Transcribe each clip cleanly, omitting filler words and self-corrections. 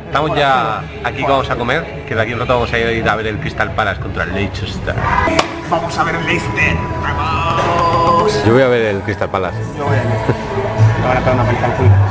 Estamos ya aquí que vamos a comer, que de aquí un rato vamos a ir a ver el Crystal Palace contra el Leicester. Vamos a ver el Leicester. ¡Vamos! Yo voy a ver el Crystal Palace. Yo voy a ir. Me van a pegar una paliza al culo.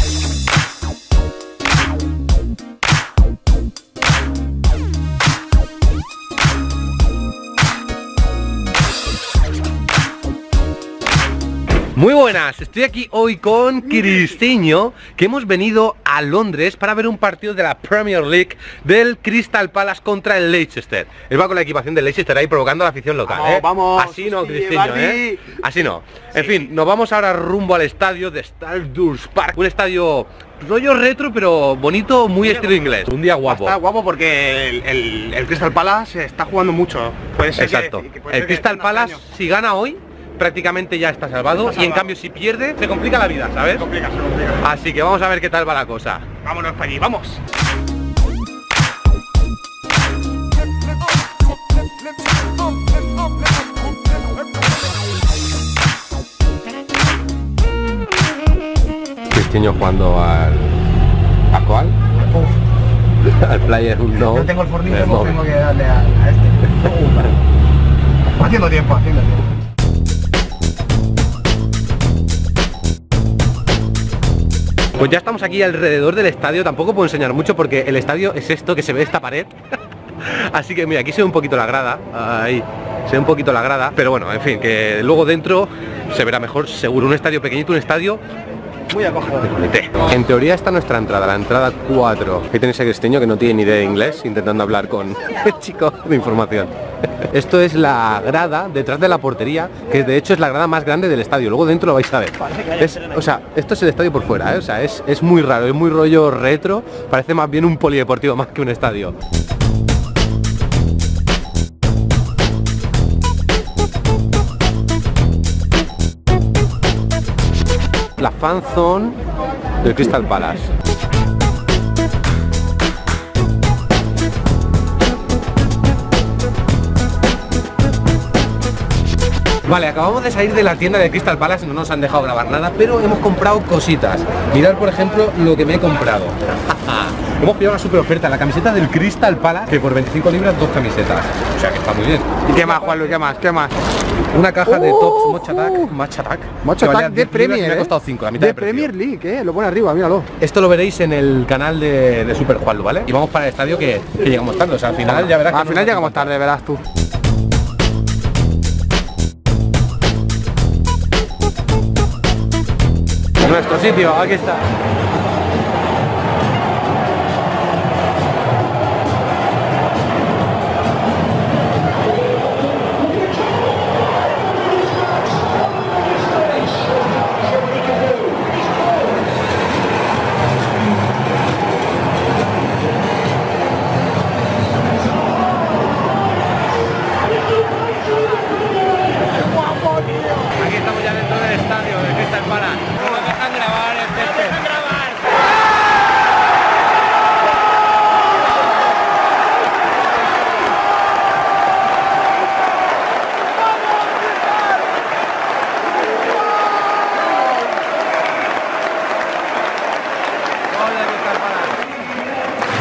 Muy buenas, estoy aquí hoy con Cristiño, que hemos venido a Londres para ver un partido de la Premier League del Crystal Palace contra el Leicester. Él va con la equipación del Leicester ahí provocando a la afición local, Vamos, vamos, así no, sí, Cristiño, Bardi. Así no. En fin, nos vamos ahora rumbo al estadio de Stardust Park, un estadio rollo retro pero bonito, muy estilo inglés. Un día guapo. Está guapo porque el Crystal Palace está jugando mucho. Puede ser. Exacto. Que puede El ser que Crystal esté Palace, unos años. si gana hoy, prácticamente ya está salvado, y en cambio si pierde se complica la vida, ¿sabes? Se complica. Así que vamos a ver qué tal va la cosa. Vámonos para allí, vamos. Cristiño jugando ¿a cuál? Al Player Yo tengo el fornillo, tengo que darle a este. Haciendo tiempo. Pues ya estamos aquí alrededor del estadio, tampoco puedo enseñar mucho porque el estadio es esto que se ve esta pared. Así que mira, aquí se ve un poquito la grada, ahí, se ve un poquito la grada, pero bueno, en fin, que luego dentro se verá mejor, seguro, un estadio pequeñito, un estadio Muy acogedor. En teoría esta es nuestra entrada, la entrada 4. Aquí tenéis a Cristiño que no tiene ni idea de inglés, intentando hablar con el chico de información. Esto es la grada detrás de la portería, que de hecho es la grada más grande del estadio. Luego dentro lo vais a ver. O sea, esto es el estadio por fuera, ¿eh? O sea, es muy raro, es muy rollo retro. Parece más bien un polideportivo más que un estadio. La fan zone del Crystal Palace. Vale, acabamos de salir de la tienda de Crystal Palace, no nos han dejado grabar nada, pero hemos comprado cositas. Mirad, por ejemplo, lo que me he comprado. Hemos pillado una super oferta, la camiseta del Crystal Palace, que por 25 libras 2 camisetas. O sea que está muy bien. ¿Y qué más, Juanlu? ¿Qué más? Una caja de tops Match Attack. Match que valía Attack de 10 libras y Premier, me ha costado 5, la mitad de precio. Premier League, lo pone arriba, míralo. Esto lo veréis en el canal de Super Juanlu, ¿vale? Y vamos para el estadio que llegamos tarde, o sea, al final ya verás que Al final llegamos tarde, verás tú. Nuestro sitio, aquí está. Aquí estamos ya dentro del estadio de Crystal Palace. No nos dejan grabar el césped. Gol de Crystal Palace.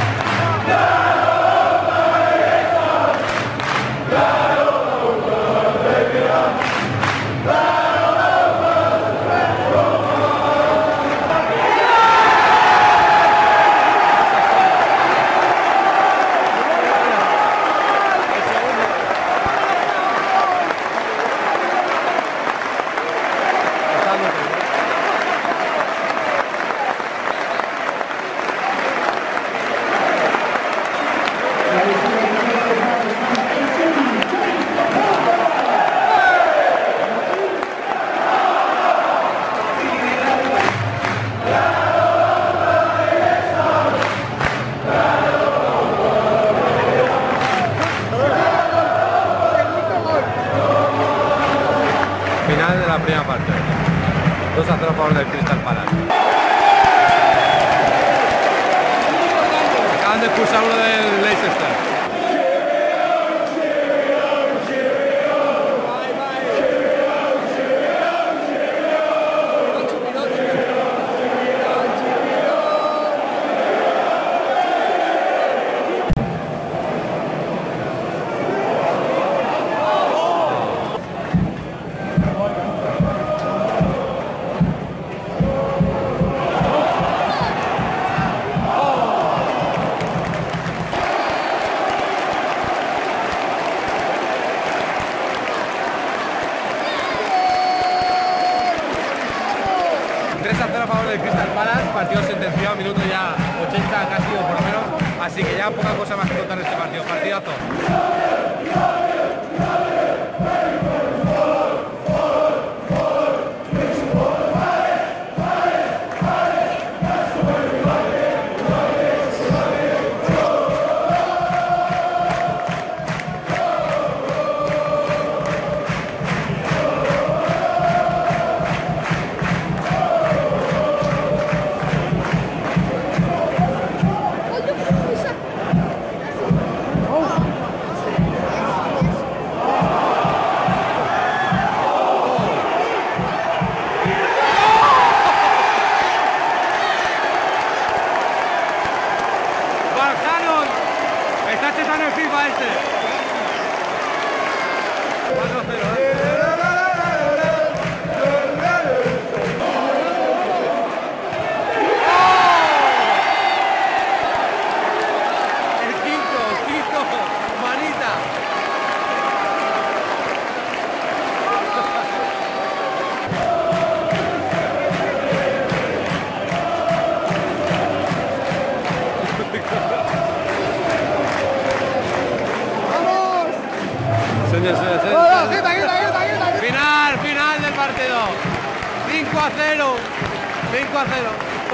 Final de la primera parte. 2-0 a favor del Crystal Palace. Acaban de expulsar uno del Leicester. Así que ya poca cosa más que contar de este partido. Partidazo. Final del partido. 5-0. 5-0.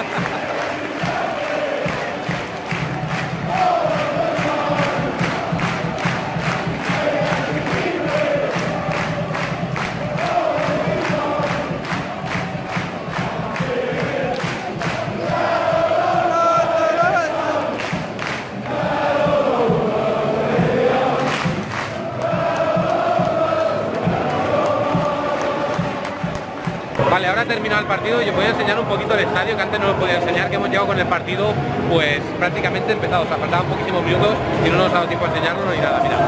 Vale, ahora ha terminado el partido y os voy a enseñar un poquito el estadio, que antes no os podía enseñar, que hemos llegado con el partido pues prácticamente empezado, o sea, faltaban poquísimos minutos y no nos ha dado tiempo a enseñarlo ni nada, mira.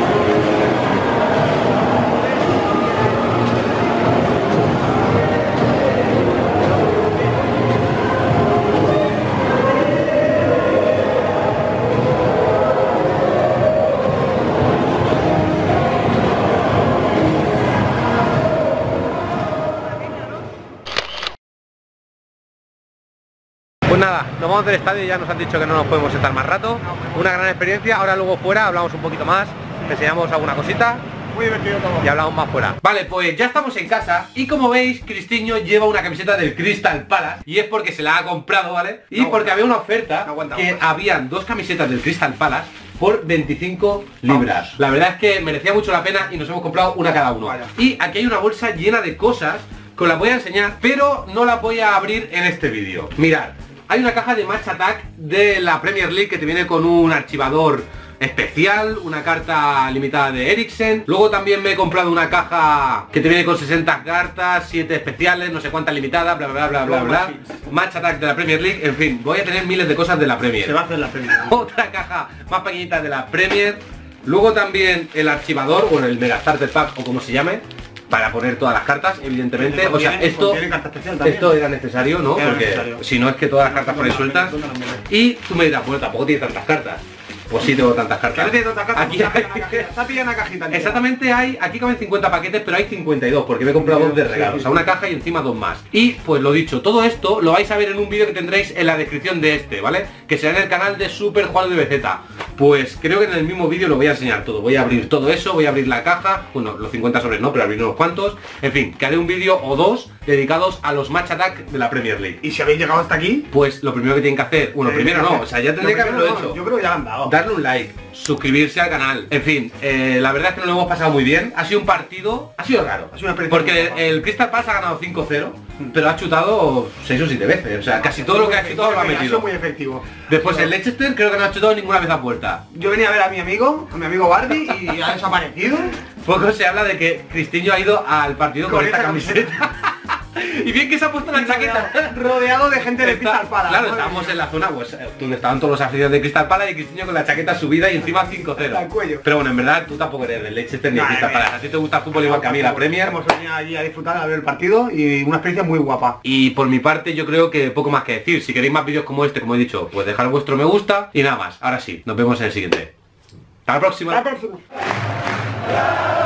Pues nada, nos vamos del estadio y ya nos han dicho que no nos podemos estar más rato. Una gran experiencia, ahora luego fuera hablamos un poquito más, enseñamos alguna cosita. Muy divertido todo. Y hablamos más fuera. Vale, pues ya estamos en casa y como veis, Cristiño lleva una camiseta del Crystal Palace y es porque se la ha comprado, ¿vale? Y no porque había una oferta que habían dos camisetas del Crystal Palace por 25 libras. La verdad es que merecía mucho la pena y nos hemos comprado una cada uno. Vaya. Y aquí hay una bolsa llena de cosas que os las voy a enseñar, pero no las voy a abrir en este vídeo. Mirad. Hay una caja de Match Attack de la Premier League que te viene con un archivador especial, una carta limitada de Eriksen. Luego también me he comprado una caja que te viene con 60 cartas, 7 especiales, no sé cuántas limitadas, bla bla bla bla bla. Match Attack de la Premier League, en fin, voy a tener miles de cosas de la Premier. Se va a hacer la Premier. Otra caja más pequeñita de la Premier. Luego también el archivador, o el Mega Starter Pack, o como se llame, para poner todas las cartas, evidentemente. O sea, esto era necesario, ¿no? Porque si no es que todas las cartas por ahí sueltas. Y tú me dirás, bueno, tampoco tiene tantas cartas. Pues sí tengo tantas cartas. Aquí está pillando una cajita. Exactamente, aquí caben 50 paquetes, pero hay 52 porque me he comprado dos de regalos, o sea, una caja y encima dos más. Y pues lo dicho, todo esto lo vais a ver en un vídeo que tendréis en la descripción de este, ¿vale? Que será en el canal de Super Juan de BZ. Pues creo que en el mismo vídeo lo voy a enseñar todo. Voy a abrir todo eso, voy a abrir la caja. Bueno, los 50 sobres no, pero abrir unos cuantos. En fin, que haré un vídeo o dos dedicados a los Match Attack de la Premier League. Y si habéis llegado hasta aquí, pues lo primero que tienen que hacer, bueno, primero no, o sea, ya tendría que haberlo hecho. Yo creo que ya lo han dado. Darle un like, suscribirse al canal. En fin, la verdad es que nos lo hemos pasado muy bien. Ha sido un partido, ha sido raro, porque el Crystal Palace ha ganado 5-0, pero ha chutado 6 o 7 veces. O sea, casi todo lo que ha chutado lo ha metido. Muy efectivo. Después el Leicester creo que no ha chutado ninguna vez a puerta. Yo venía a ver a mi amigo Bardi y ha desaparecido. Poco se habla de que Cristiño ha ido al partido con esta camiseta. Y bien que se ha puesto la chaqueta. Rodeado de gente de Crystal Palace. Claro, estábamos en la zona pues donde estaban todos los aficionados de Crystal Palace y Cristiño con la chaqueta subida y encima 5-0. Pero bueno, en verdad tú tampoco eres del Leicester ni de Crystal Palace. A ti te gusta el fútbol igual que a mí, la Premier. Hemos venido allí a disfrutar, a ver el partido y una experiencia muy guapa. Y por mi parte yo creo que poco más que decir. Si queréis más vídeos como este, como he dicho, pues dejad vuestro me gusta y nada más. Ahora sí, nos vemos en el siguiente. Hasta la próxima. Hasta la próxima.